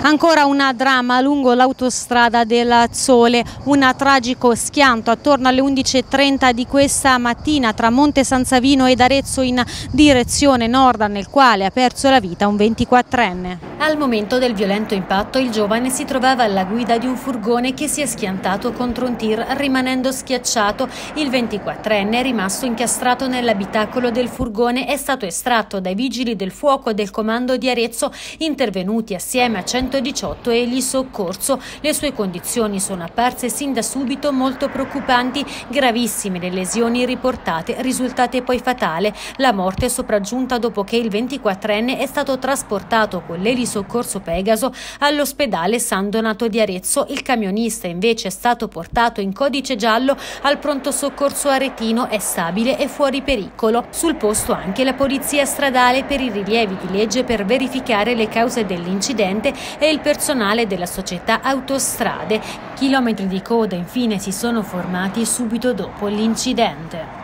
Ancora una dramma lungo l'autostrada del Sole, un tragico schianto attorno alle 11:30 di questa mattina tra Monte San Savino ed Arezzo in direzione nord, nel quale ha perso la vita un 24enne. Al momento del violento impatto il giovane si trovava alla guida di un furgone che si è schiantato contro un tir rimanendo schiacciato. Il 24enne è rimasto incastrato nell'abitacolo del furgone, è stato estratto dai vigili del fuoco del comando di Arezzo intervenuti assieme a 118 e il soccorso. Le sue condizioni sono apparse sin da subito molto preoccupanti, gravissime le lesioni riportate, risultate poi fatali. La morte è sopraggiunta dopo che il 24enne è stato trasportato con l'elisoccorso Pegaso all'ospedale San Donato di Arezzo. Il camionista invece è stato portato in codice giallo al pronto soccorso aretino, è stabile e fuori pericolo. Sul posto anche la polizia stradale per i rilievi di legge per verificare le cause dell'incidente e il personale della società Autostrade. Chilometri di coda infine si sono formati subito dopo l'incidente.